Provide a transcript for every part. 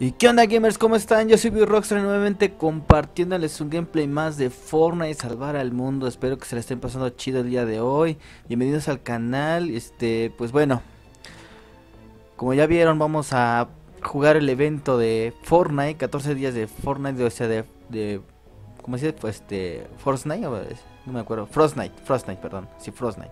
¿Y qué onda, gamers? ¿Cómo están? Yo soy Rockstar nuevamente compartiéndoles un gameplay más de Fortnite, salvar al mundo. Espero que se la estén pasando chido el día de hoy. Bienvenidos al canal. Pues bueno, como ya vieron, vamos a jugar el evento de Fortnite, 14 días de Fortnite, o sea, ¿cómo se dice? Pues Fortnite, no me acuerdo. Frostnite, perdón. Sí, Frostnite.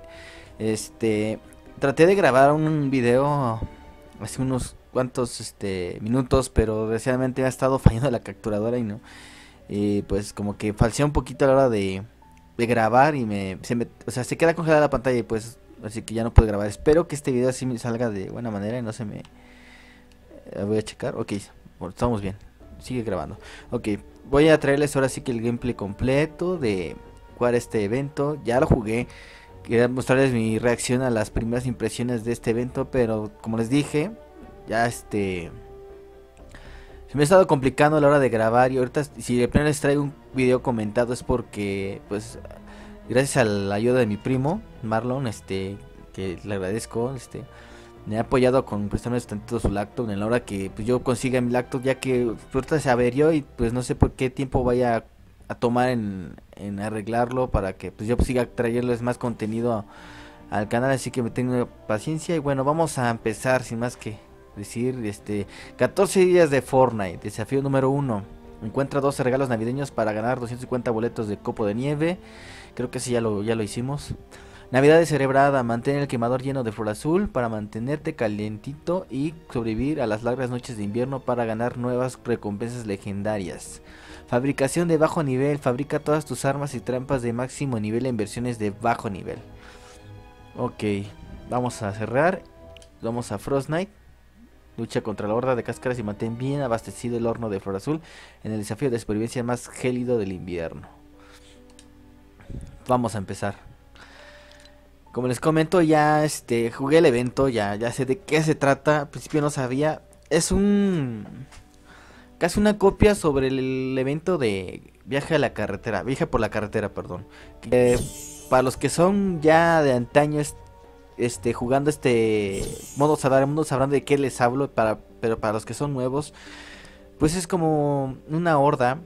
Traté de grabar un video hace unos cuantos minutos, pero desgraciadamente ha estado fallando la capturadora y no. Pues como que falseé un poquito a la hora de grabar y o sea, se queda congelada la pantalla y pues así que ya no puedo grabar. Espero que este video así me salga de buena manera y no se me... voy a checar. Ok, bueno, estamos bien. Sigue grabando. Ok, voy a traerles ahora sí que el gameplay completo de jugar este evento. Ya lo jugué. Quería mostrarles mi reacción a las primeras impresiones de este evento, pero como les dije, ya se me ha estado complicando a la hora de grabar. Y ahorita si de plano les traigo un video comentado es porque pues gracias a la ayuda de mi primo Marlon, que le agradezco, me ha apoyado con prestarme tantito su laptop en la hora que pues, yo consiga mi laptop, ya que ahorita se averió y pues no sé por qué tiempo vaya a tomar en arreglarlo para que pues yo siga trayéndoles más contenido al canal, así que me tengo paciencia. Y bueno, vamos a empezar sin más que decir. 14 días de Fortnite, desafío número 1: encuentra 12 regalos navideños para ganar 250 boletos de copo de nieve. Creo que sí, ya lo hicimos. Navidad descerebrada: mantén el quemador lleno de flor azul para mantenerte calientito y sobrevivir a las largas noches de invierno para ganar nuevas recompensas legendarias. Fabricación de bajo nivel: fabrica todas tus armas y trampas de máximo nivel en versiones de bajo nivel. Ok, vamos a cerrar. Vamos a Frostnite. Lucha contra la horda de cáscaras y mantén bien abastecido el horno de flor azul en el desafío de supervivencia más gélido del invierno. Vamos a empezar. Como les comento, ya jugué el evento, ya sé de qué se trata. Al principio no sabía. Es casi una copia sobre el evento de viaje por la carretera, perdón. Para los que son ya de antaño jugando modo sabrán de qué les hablo, pero para los que son nuevos, pues es como una horda,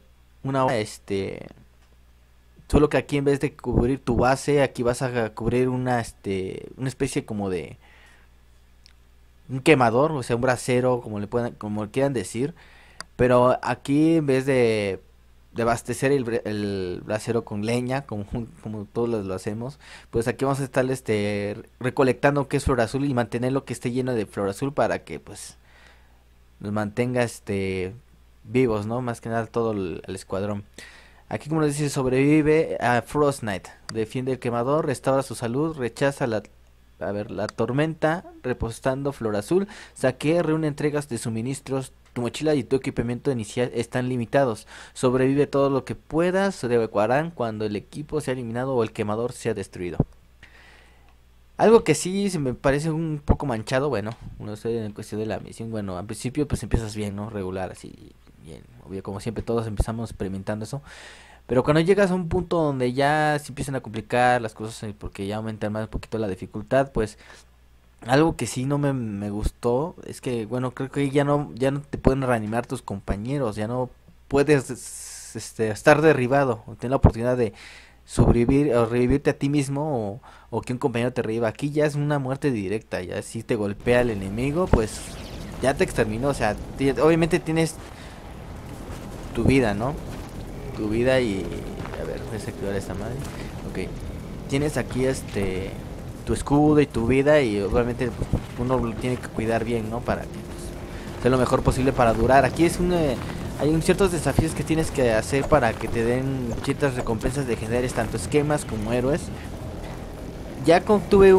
solo que aquí en vez de cubrir tu base, aquí vas a cubrir una especie como de un quemador, o sea, un brasero, como le quieran decir. Pero aquí en vez de abastecer el brasero con leña, como todos lo hacemos, pues aquí vamos a estar recolectando que es flor azul y mantenerlo que esté lleno de flor azul para que pues nos mantenga vivos, ¿no? Más que nada todo el escuadrón. Aquí, como les dice, sobrevive a Frostnite, defiende el quemador, restaura su salud, rechaza la tormenta, repostando flor azul, saquea, reúne entregas de suministros. Tu mochila y tu equipamiento inicial están limitados. Sobrevive todo lo que puedas. Se evacuarán cuando el equipo sea eliminado o el quemador sea destruido. Algo que sí se me parece un poco manchado. Bueno, no sé, en cuestión de la misión. Bueno, al principio pues empiezas bien, ¿no? Regular, así bien. Obvio, como siempre todos empezamos experimentando eso. Pero cuando llegas a un punto donde ya se empiezan a complicar las cosas, porque ya aumentan más un poquito la dificultad, pues algo que sí no me gustó es que, bueno, creo que ya no te pueden reanimar tus compañeros, ya no puedes estar derribado, o tener la oportunidad de sobrevivir o revivirte a ti mismo, o que un compañero te reviva. Aquí ya es una muerte directa, ya si te golpea el enemigo, pues ya te exterminó. O sea, obviamente tienes tu vida, ¿no? Tu vida y... a ver, voy a activar esta madre. Ok, tienes aquí tu escudo y tu vida, y obviamente pues, uno lo tiene que cuidar bien, ¿no? Para que pues, sea lo mejor posible para durar. Aquí hay ciertos desafíos que tienes que hacer para que te den ciertas recompensas legendarias, tanto esquemas como héroes. Ya obtuve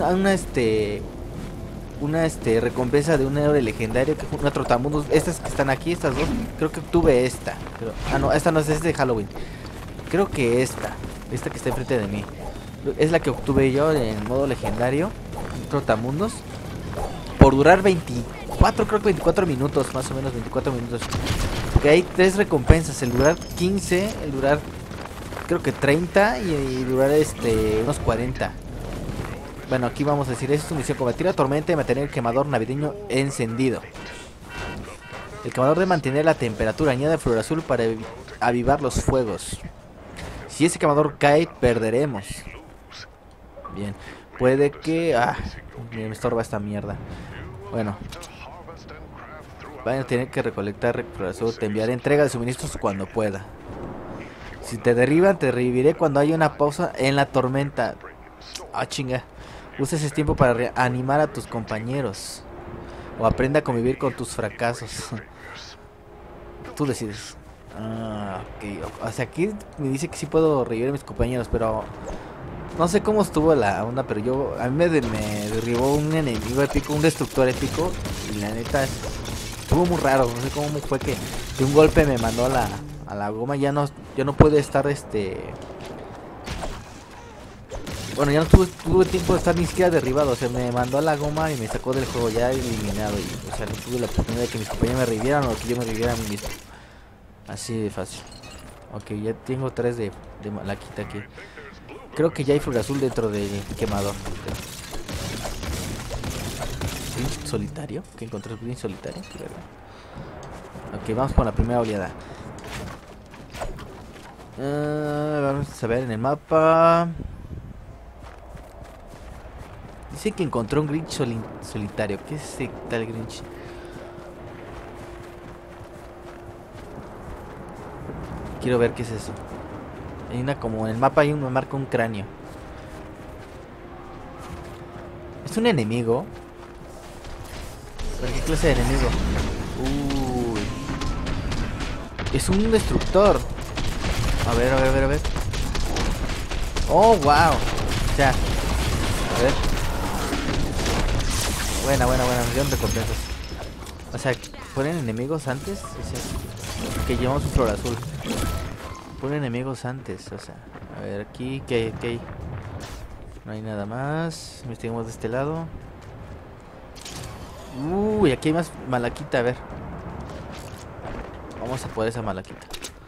una recompensa de un héroe legendario, que fue una trotamundos. Estas que están aquí, estas dos, creo que obtuve esta. No, esta no es de Halloween. Creo que esta que está enfrente de mí es la que obtuve yo en modo legendario, trotamundos, por durar 24 minutos, más o menos 24 minutos. Porque hay tres recompensas: el durar 15, el durar creo que 30 y durar unos 40. Bueno, aquí vamos a decir, es tu misión: combatir la tormenta y mantener el quemador navideño encendido. El quemador debe mantener la temperatura. Añade flor azul para avivar los fuegos. Si ese quemador cae, perderemos. Bien. Puede que... me estorba esta mierda. Bueno. Van a tener que recolectar flor azul. Te enviaré entrega de suministros cuando pueda. Si te derriban, te reviviré cuando haya una pausa en la tormenta. Chinga. Usa ese tiempo para animar a tus compañeros. O aprenda a convivir con tus fracasos. Tú decides. Ok. O sea, aquí me dice que sí puedo revivir a mis compañeros, pero... No sé cómo estuvo la onda, pero a mí me derribó un enemigo épico, un destructor épico. Y la neta estuvo muy raro. No sé cómo fue que de un golpe me mandó a la goma. Ya no pude estar Bueno, ya no tuve tiempo de estar ni siquiera derribado. O sea, me mandó a la goma y me sacó del juego ya eliminado. Y, o sea, no tuve la oportunidad de que mis compañeros me revivieran o que yo me reviviera a mí mismo. Así de fácil. Ok, ya tengo 3 de malaquita aquí. Creo que ya hay flor azul dentro del quemador. ¿Grinch solitario? ¿Qué encontré el Grinch solitario? Ok, vamos con la primera oleada. Vamos a ver en el mapa. Dice que encontró un Grinch solitario. ¿Qué es ese tal Grinch? Quiero ver qué es eso. Hay una como en el mapa hay me marca un cráneo. ¿Es un enemigo? ¿Pero qué clase de enemigo? Uy. Es un destructor. A ver. Oh, wow. O sea, a ver. Buena. Me dieron recompensas. O sea, ¿ponen enemigos antes? O sea, que llevamos un flor azul. Ponen enemigos antes, o sea. A ver, aquí, ¿qué hay? No hay nada más. Investiguemos de este lado. Uy, aquí hay más malaquita, a ver. Vamos a por esa malaquita.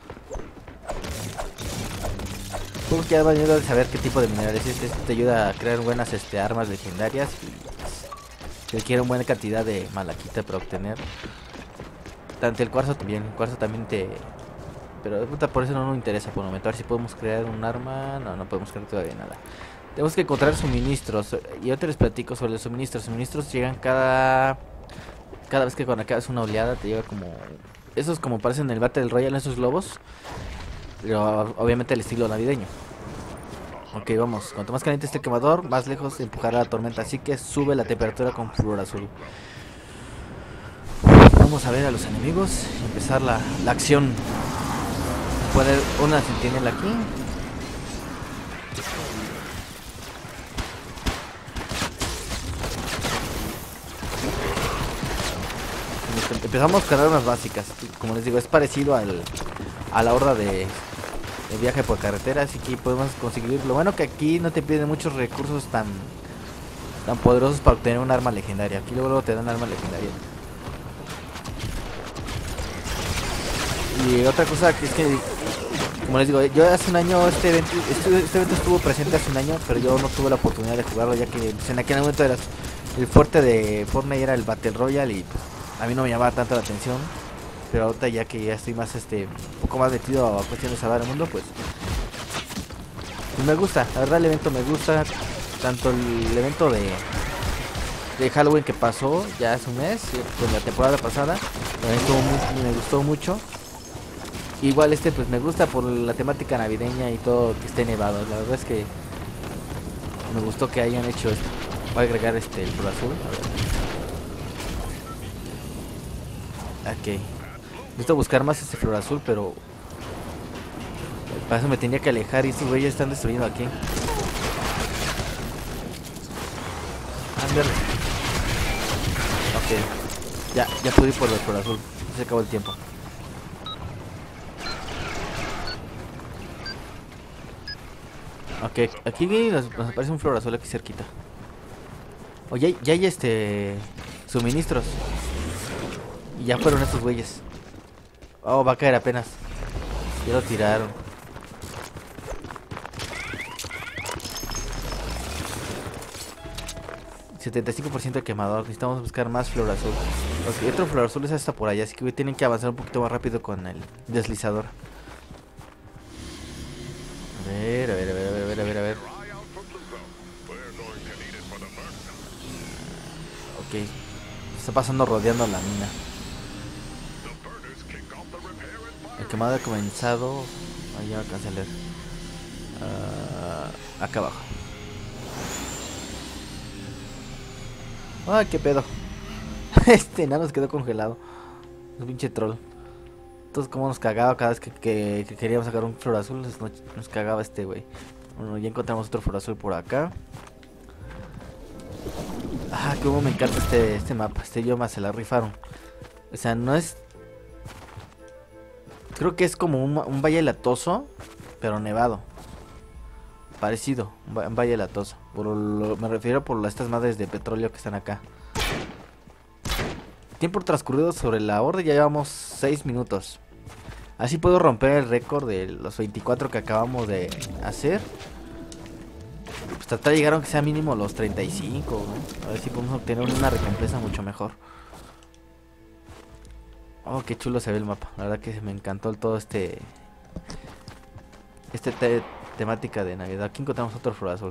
Supongo que ya va a ayudar a saber qué tipo de minerales es. Este te ayuda a crear buenas armas legendarias. Y requiere una buena cantidad de malaquita para obtener. Tanto el cuarzo también. El cuarzo también te... Pero por eso no nos interesa por el momento. A ver si podemos crear un arma. No podemos crear todavía nada. Tenemos que encontrar suministros. Y yo te les platico sobre los suministros. Suministros llegan cada vez que cuando acabas una oleada te llega como... Esos como parecen en el Battle Royale, esos globos. Pero obviamente el estilo navideño. Ok, vamos. Cuanto más caliente esté el quemador, más lejos empujará la tormenta. Así que sube la temperatura con flor azul. Vamos a ver a los enemigos y empezar la acción. Poner una centinela aquí. Empezamos con armas básicas. Como les digo, es parecido a la horda de viaje por carretera, así que podemos conseguir. Lo bueno que aquí no te piden muchos recursos tan poderosos para obtener un arma legendaria. Aquí luego te dan arma legendaria. Y otra cosa que es que, como les digo, yo hace un año este evento estuvo presente hace un año, pero yo no tuve la oportunidad de jugarlo, ya que pues, en aquel momento el fuerte de Fortnite era el Battle Royale y pues, a mí no me llamaba tanto la atención. Pero ahorita ya que ya estoy más un poco más metido a cuestiones de salvar el mundo, pues me gusta, la verdad el evento me gusta. Tanto el evento de Halloween que pasó ya hace un mes, pues la temporada pasada, me gustó mucho. Igual pues me gusta por la temática navideña y todo que esté nevado. La verdad es que me gustó que hayan hecho esto. Voy a agregar el flor azul. A ver. Ok. Necesito buscar más flor azul, pero para eso me tenía que alejar y estos güeyes están destruyendo aquí. Ándale. Ok. Ya pude ir por el flor azul. Se acabó el tiempo. Ok, aquí nos aparece un flor azul aquí cerquita. Oye, ya hay suministros. Y ya fueron estos güeyes. Oh, va a caer apenas. Ya lo tiraron. 75% de quemador. Necesitamos buscar más flor azul. Ok, otro flor azul es hasta por allá. Así que tienen que avanzar un poquito más rápido con el deslizador. A ver, a ver, a ver, a ver, a ver, a ver. Ok. Se está pasando rodeando la mina. El quemado ha comenzado. Ahí ya alcancé a leer. Acá abajo. Ah, qué pedo. Este enano nos quedó congelado. Un pinche troll. Entonces, como nos cagaba cada vez que queríamos sacar un flor azul, nos cagaba este güey. Bueno, ya encontramos otro flor azul por acá. Ah, como me encanta este mapa. Este idioma se la rifaron. O sea, no es... Creo que es como un valle latoso, pero nevado. Parecido, un valle latoso. Me refiero por estas madres de petróleo que están acá. Tiempo transcurrido sobre la hora, ya llevamos 6 minutos. Así puedo romper el récord de los 24 que acabamos de hacer. Pues tratar de llegar aunque sea mínimo los 35, ¿no? A ver si podemos obtener una recompensa mucho mejor. Oh, qué chulo se ve el mapa. La verdad que me encantó todo temática de Navidad. Aquí encontramos otro flor azul.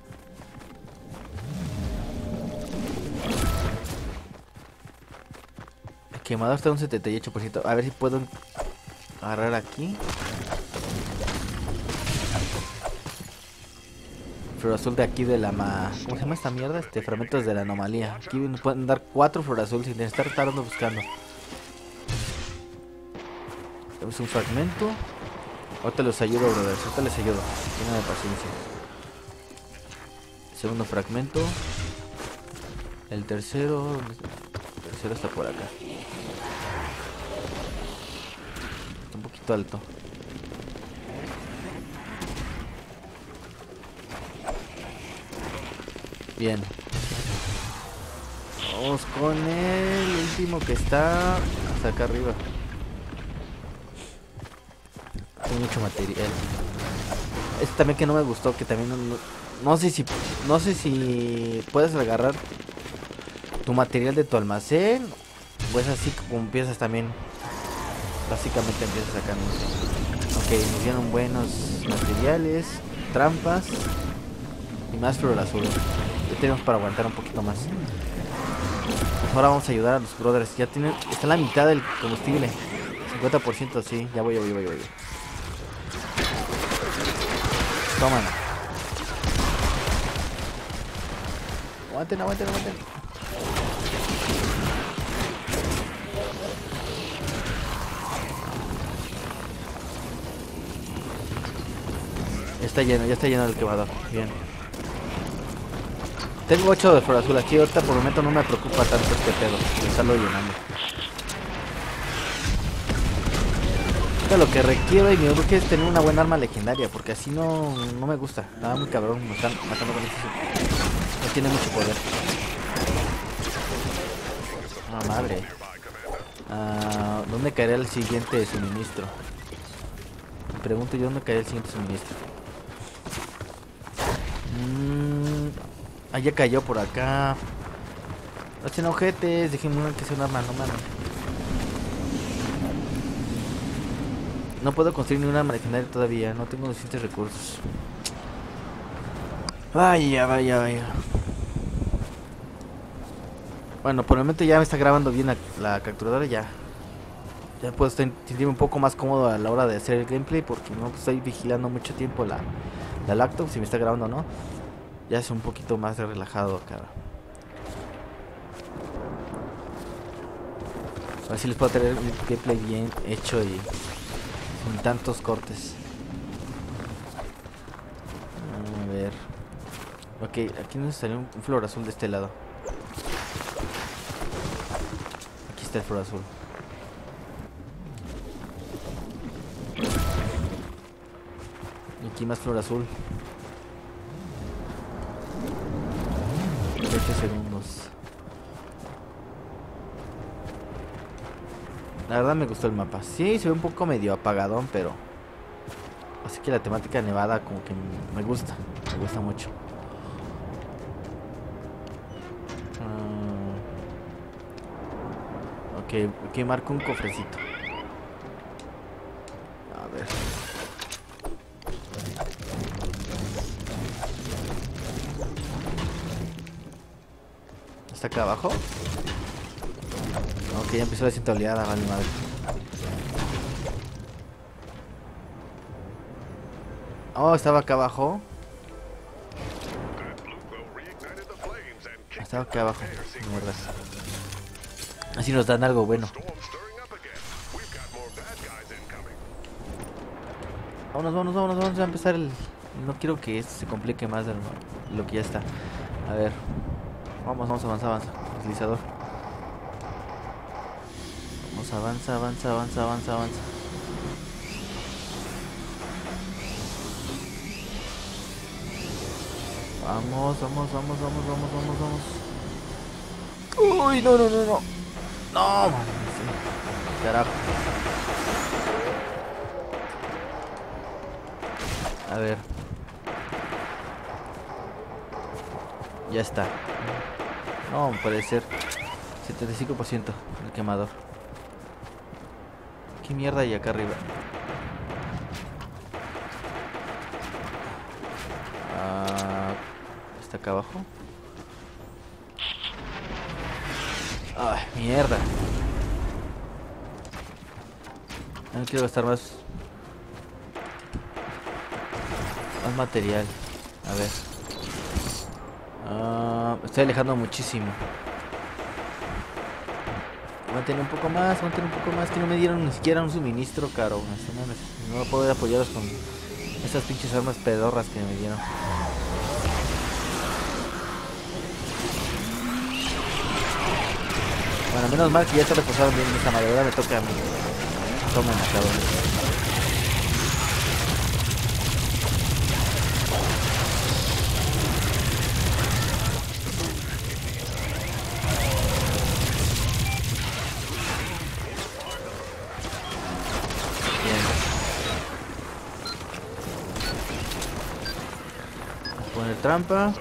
El quemador está en un 78%. A ver si puedo agarrar aquí. Flor azul de aquí de la ¿cómo se llama esta mierda? Fragmentos de la anomalía. Aquí nos pueden dar 4 flor azul sin estar tardando buscando. Tenemos un fragmento. Ahorita les ayudo, brothers. Ahorita les ayudo. Tienen paciencia. Segundo fragmento. El tercero está por acá. Está un poquito alto. Bien. Vamos con el último que está hasta acá arriba. Hay mucho material. Este también que no me gustó, que también no sé si puedes agarrar tu material de tu almacén o es así como empiezas también. Básicamente empiezas acá, no sé. Ok, nos dieron buenos materiales, trampas y más flor azul. Ya tenemos para aguantar un poquito más. Pues ahora vamos a ayudar a los brothers. Ya tienen, está la mitad del combustible. 50%, sí, ya voy. Toman. Aguanten. Ya está lleno el quemador. Bien. Tengo 8 de flor azul aquí. Ahorita por el momento no me preocupa tanto este pedo. Me estarlo llenando. Lo que requiero y me urge es tener una buena arma legendaria, porque así no me gusta. Nada, muy cabrón, me están matando con esto. No tiene mucho poder. Ah, madre. ¿Dónde caería el siguiente suministro? Me pregunto yo dónde caería el siguiente suministro. Ya cayó por acá. No estén ojetes, déjenme que sea un arma, no mames. No puedo construir ni una arma legendaria todavía, no tengo suficientes recursos. Vaya. Bueno, por el momento ya me está grabando bien la capturadora, ya puedo sentirme un poco más cómodo a la hora de hacer el gameplay, porque no estoy vigilando mucho tiempo la laptop, si me está grabando o no. Ya es un poquito más relajado acá. A ver si les puedo tener un gameplay bien hecho y sin tantos cortes. A ver. Ok, aquí nos salió un flor azul de este lado. Aquí está el flor azul. Y aquí más flor azul. 8 segundos. La verdad me gustó el mapa. Sí, se ve un poco medio apagadón, pero así que la temática nevada como que me gusta mucho. Que marca un cofrecito. A ver. ¿Está acá abajo? Ok, ya empezó la cinta oleada, vale madre. Oh, estaba acá abajo. Estaba acá abajo. Mierda. Así nos dan algo bueno. Vamos a empezar el... No quiero que esto se complique más de lo que ya está. A ver. Vamos, avanza. Deslizador. Vamos, avanza. Vamos. Uy, no. No, mames. Carajo. A ver. Ya está. No, puede ser. 75% el quemador. ¿Qué mierda hay acá arriba? ¿Está acá abajo? Ay, mierda. No quiero gastar más material. A ver. Me estoy alejando muchísimo. Mantener un poco más, que no me dieron ni siquiera un suministro, caro. No voy a poder apoyarlos con esas pinches armas pedorras que me dieron. Bueno, menos mal que ya se reposaron bien esta madre. Ahora me toca a mí. Tomen, cabrón. Poner trampa.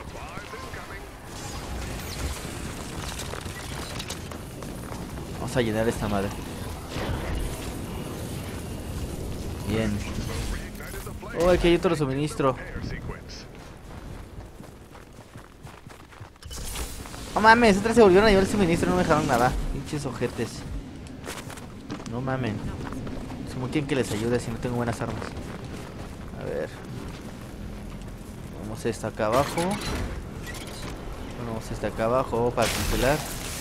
Vamos a llenar esta madre. Bien. Oh, aquí hay otro suministro. No mames, otras se volvieron a llevar el suministro. No me dejaron nada. Pinches ojetes. No mamen. Como quieren que les ayude si no tengo buenas armas. A ver. Vamos a esta acá abajo. Bueno, vamos a esta acá abajo para cancelar.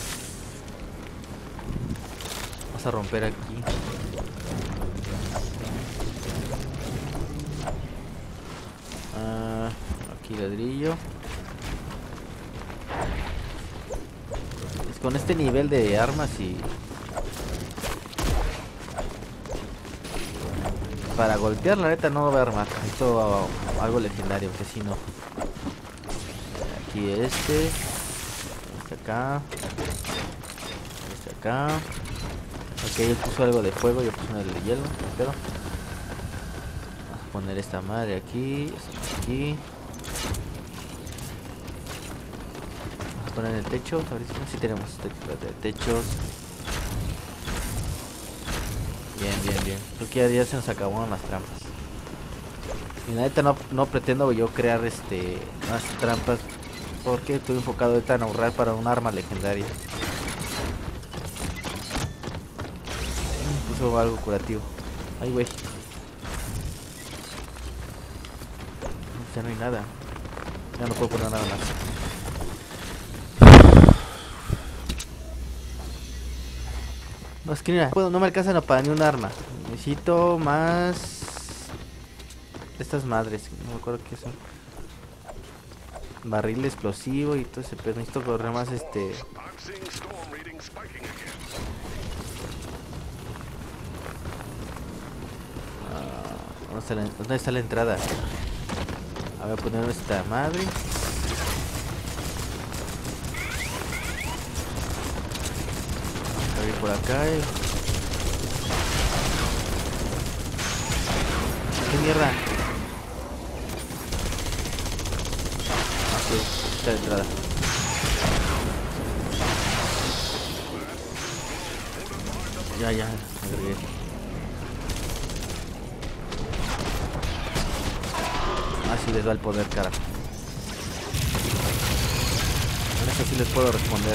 Vamos a romper aquí. Aquí ladrillo. Es con este nivel de armas y... Para golpear la neta no va a armar. Esto algo legendario, que si no. Aquí este acá. Este acá. Ok, él puso algo de fuego, yo puse uno de hielo, pero vamos a poner esta madre aquí, aquí. Vamos a poner en el techo, a ver si tenemos techos. Bien. Creo que ya se nos acabaron las trampas. Y la neta no pretendo yo crear más trampas, porque estoy enfocado ahorita en ahorrar para un arma legendaria. Puso algo curativo. Ay, güey. Ya no hay nada. Ya no puedo poner nada más. No, es que mira, no me alcanzan para ni un arma. Necesito más... Estas madres, no me acuerdo qué son. Barril explosivo y todo ese pedo. Necesito correr más ¿Dónde está la entrada? A ver, poner esta madre. Abrir por acá. ¿Qué mierda? Aquí está la entrada. Ya, agregué. Así les da el poder, cara. Con eso sí les puedo responder.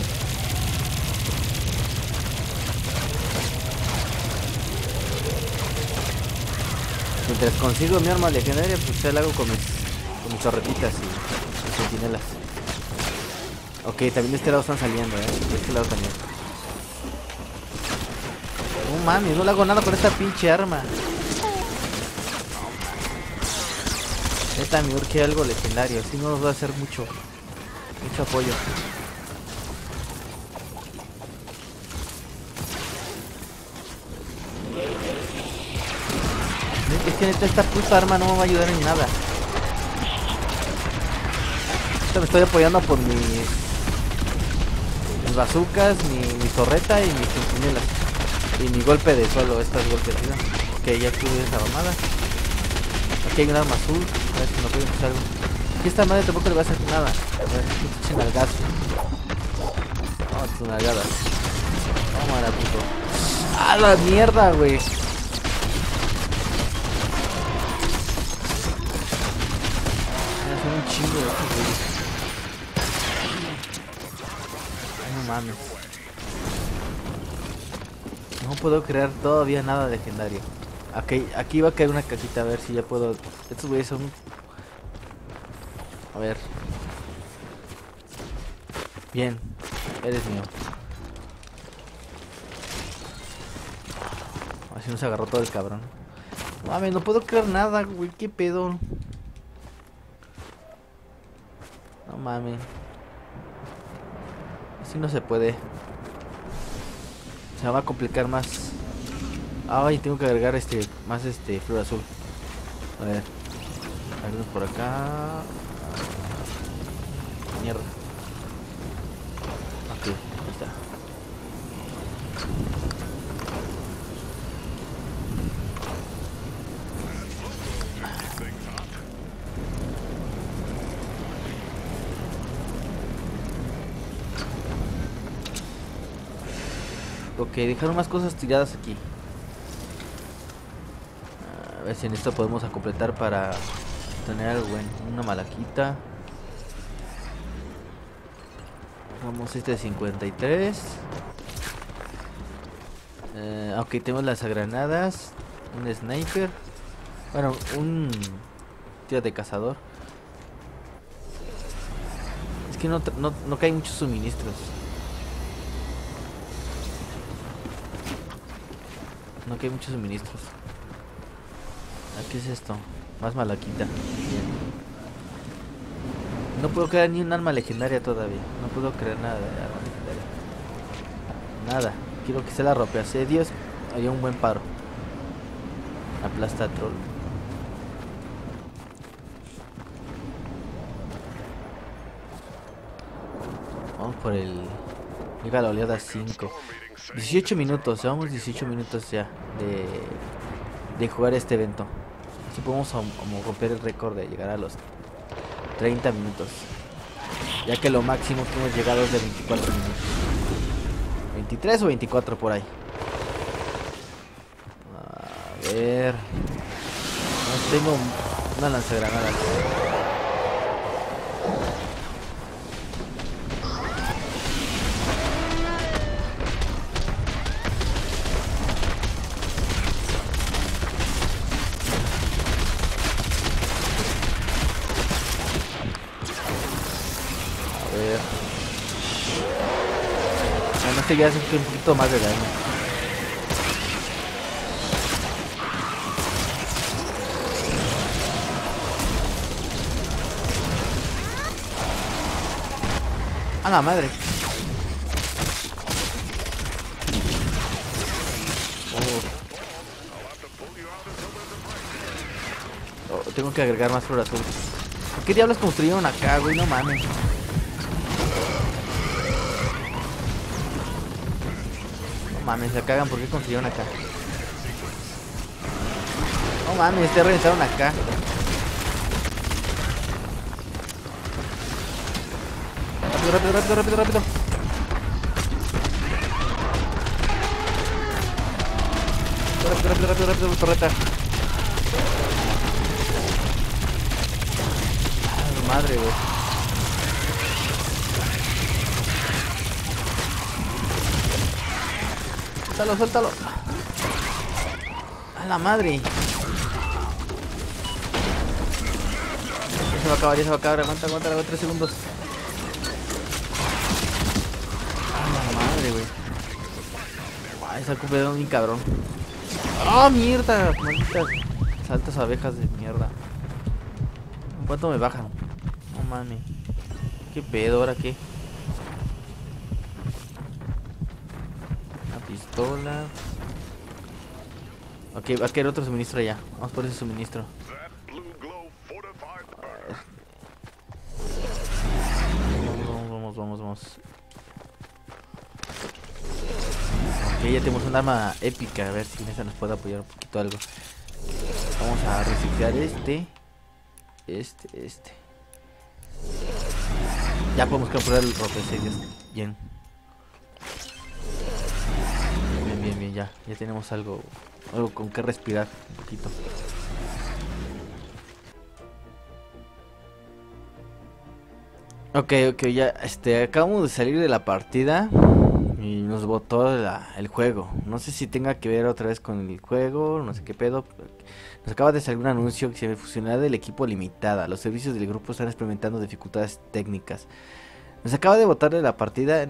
Mientras consigo mi arma legendaria, pues ya la hago con mis torretitas y centinelas. Ok, también de este lado están saliendo, de este lado también. No mames, no le hago nada con esta pinche arma. Neta, me urge algo legendario, así no nos va a hacer mucho apoyo. Es que neta, esta puta arma no me va a ayudar en nada. Ahorita me estoy apoyando por mis bazucas, mi torreta y mis centinelas. Y mi golpe de suelo, estas golpes, ¿sí? Ok, ya tuve esa mamada. Aquí hay un arma azul, a ver si me puede hacer algo. Aquí esta madre tampoco le va a hacer nada. A ver, echen al gas. Vamos a tus nalgadas. Vamos a la puto. ¡Ah, la mierda, güey! Son un chingo de estos güeyes. Ay, no mames. No puedo crear todavía nada legendario. Aquí va a caer una cajita, a ver si ya puedo. Estos güeyes son... A ver. Bien, eres mío. Así nos agarró todo el cabrón. No mames, no puedo crear nada, güey, qué pedo. No mames. Así no se puede. Se va a complicar más. Ay, tengo que agregar más flor azul. A ver. Abrimos por acá. Mierda. Ok, ahí está. Ok, dejaron más cosas tiradas aquí. A ver si en esto podemos completar para tener algo bueno. Una malaquita. Vamos, de 53. Ok, tenemos lanzagranadas. Un sniper. Bueno, un tiro de cazador. Es que no caen muchos suministros. No que hay muchos suministros. ¿Qué es esto? Más malaquita. Bien. No puedo crear ni un arma legendaria todavía. No puedo crear nada de arma legendaria. Nada. Quiero que sea la ropa asedios. Haría un buen paro. Aplasta troll. Vamos por el... Llega la oleada 5. 18 minutos, llevamos 18 minutos ya de jugar este evento. Así podemos romper el récord de llegar a los 30 minutos. Ya que lo máximo que hemos llegado es de 24 minutos. 23 o 24 por ahí. A ver. No tengo una lanzagranada. Este ya hace un poquito más de daño. A la madre. Oh, tengo que agregar más flor azul. ¿Por qué diablos construyeron acá, güey? No mames. Mames, se cagan, ¿por qué construyeron acá? No mames, te reventaron acá. Rápido. rápido, rápido, torreta. Ah, madre, güey. Suéltalo, suéltalo. A la madre. Ya se va a acabar, ya se va a acabar. Aguanta, aguanta, aguanta 3 segundos. A la madre, güey. Ay, se ha cumplido bien cabrón. ¡Ah, mierda! Malditas saltas abejas de mierda. ¿En cuánto me bajan? No mames. ¿Qué pedo? ¿Ahora qué? Una pistola. Ok, va a querer otro suministro allá. Vamos por ese suministro. Vamos. Ok, ya tenemos un arma épica. A ver si en esa nos puede apoyar un poquito algo. Vamos a reciclar este. Ya podemos capturar el rompecedios. Bien. Bien, ya tenemos algo con que respirar un poquito. Ok, ya, acabamos de salir de la partida y nos botó el juego. No sé si tenga que ver otra vez con el juego, no sé qué pedo. Nos acaba de salir un anuncio que se fusionará del equipo limitada. Los servicios del grupo están experimentando dificultades técnicas. Nos acaba de botar de la partida.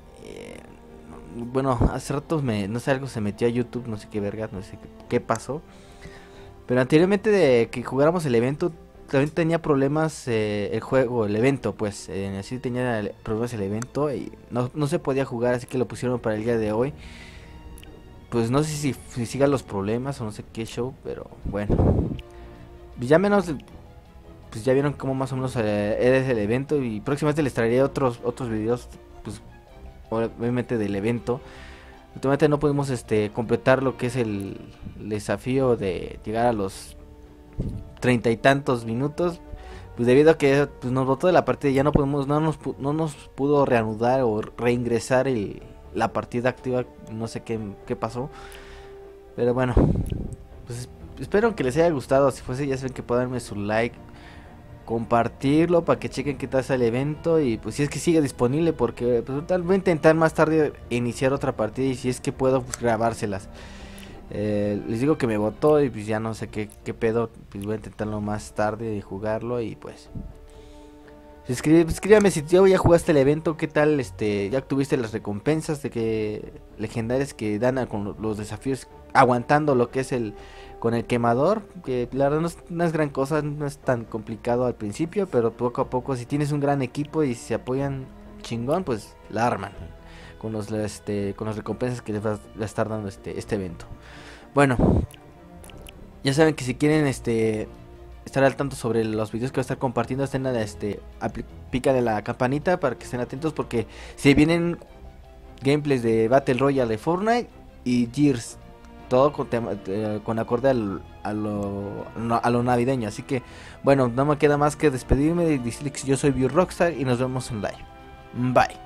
Bueno, hace rato no sé, algo se metió a YouTube, no sé qué verga, no sé qué pasó. Pero anteriormente de que jugáramos el evento, también tenía problemas el juego, el evento, pues. Así tenía problemas el evento y no se podía jugar, así que lo pusieron para el día de hoy. Pues no sé si sigan los problemas o no sé qué show, pero bueno. Ya menos, pues ya vieron cómo más o menos era el evento y próximamente les traeré otros videos, pues obviamente del evento. Últimamente no pudimos completar lo que es el desafío de llegar a los 30 y tantos minutos, pues debido a que pues, nos botó de la partida, ya no nos pudo reanudar o reingresar la partida activa, no sé qué pasó, pero bueno, pues espero que les haya gustado. Si fuese, ya saben que pueden darme su like, compartirlo para que chequen qué tal está el evento y pues si es que sigue disponible, porque pues, tal voy a intentar más tarde iniciar otra partida y si es que puedo pues grabárselas. Les digo que me botó y pues ya no sé qué pedo, pues voy a intentarlo más tarde y jugarlo y pues escríbame si ya jugaste el evento, qué tal, ya obtuviste las recompensas de que legendarias que dan con los desafíos, aguantando lo que es con el quemador, que la verdad no es gran cosa, no es tan complicado al principio, pero poco a poco si tienes un gran equipo y si se apoyan chingón, pues la arman con las recompensas que les va a estar dando este evento. Bueno, ya saben que si quieren estar al tanto sobre los videos que voy a estar compartiendo, estén pícale la campanita para que estén atentos, porque se vienen gameplays de Battle Royale de Fortnite y Gears, todo con acorde a lo navideño. Así que bueno, no me queda más que despedirme y decirles que yo soy View Rockstar y nos vemos en live. Bye.